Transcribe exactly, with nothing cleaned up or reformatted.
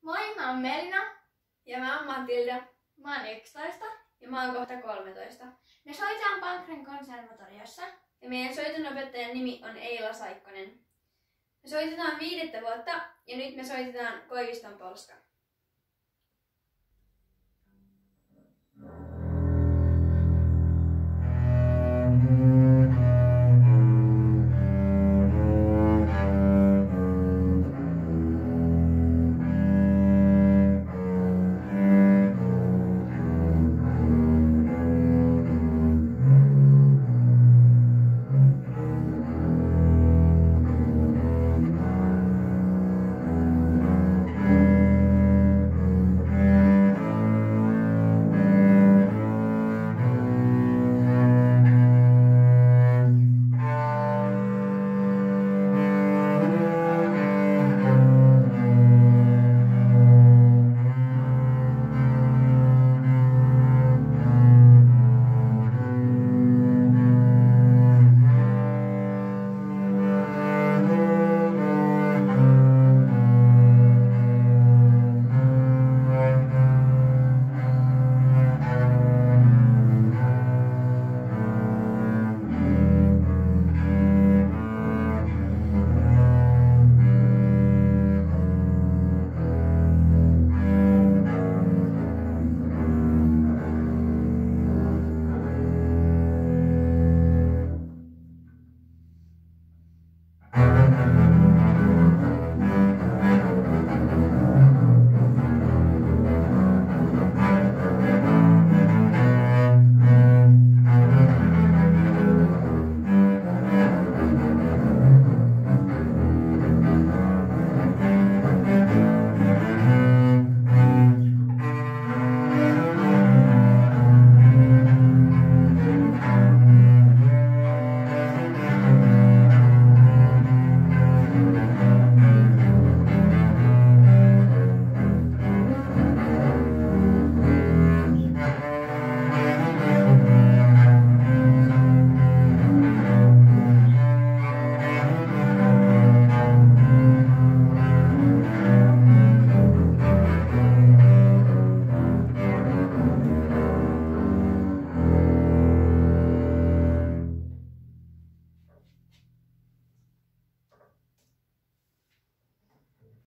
Moi, mä oon Melina. Ja mä oon Matilda. Mä oon yksitoista. Ja mä oon kohta kolmetoista. Me soitetaan Pankren konservatoriossa. Ja meidän soitonopettajan nimi on Eila Saikkonen. Me soitetaan viidettä vuotta ja nyt me soitetaan Koiviston Polska.